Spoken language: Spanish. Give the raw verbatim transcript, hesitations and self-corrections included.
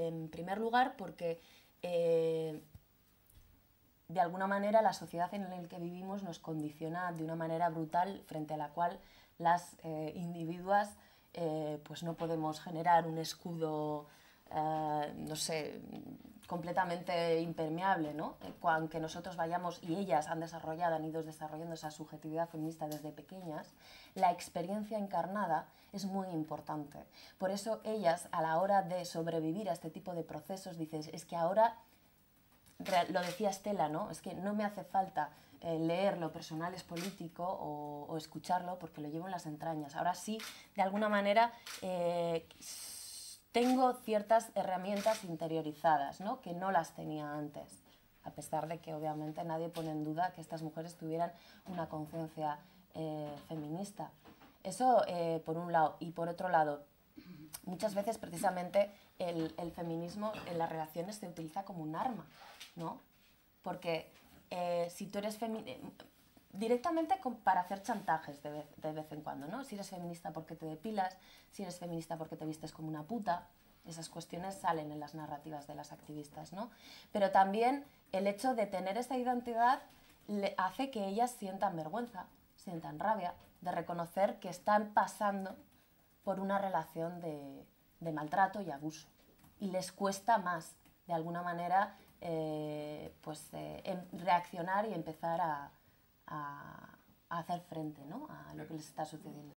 en primer lugar porque eh, de alguna manera la sociedad en la que vivimos nos condiciona de una manera brutal, frente a la cual las eh, individuas eh, pues no podemos generar un escudo, eh, no sé, completamente impermeable, ¿no? Aunque nosotros vayamos, y ellas han desarrollado, han ido desarrollando esa subjetividad feminista desde pequeñas, la experiencia encarnada es muy importante. Por eso ellas, a la hora de sobrevivir a este tipo de procesos, dices, es que ahora, lo decía Estela, ¿no? Es que no me hace falta eh, leerlo, personal es político, o, o escucharlo, porque lo llevo en las entrañas. Ahora sí, de alguna manera, eh, tengo ciertas herramientas interiorizadas, ¿no? Que no las tenía antes, a pesar de que obviamente nadie pone en duda que estas mujeres tuvieran una conciencia eh, feminista. Eso eh, por un lado. Y por otro lado, muchas veces precisamente el, el feminismo en las relaciones se utiliza como un arma, ¿no? Porque eh, si tú eres feminista, directamente con, para hacer chantajes de vez, de vez en cuando, ¿no? Si eres feminista porque te depilas, si eres feminista porque te vistes como una puta, esas cuestiones salen en las narrativas de las activistas, ¿no? Pero también el hecho de tener esa identidad le hace que ellas sientan vergüenza, sientan rabia, de reconocer que están pasando por una relación de, de maltrato y abuso. Y les cuesta más, de alguna manera, eh, pues, eh, en reaccionar y empezar a, a, a hacer frente, ¿no? A lo que les está sucediendo.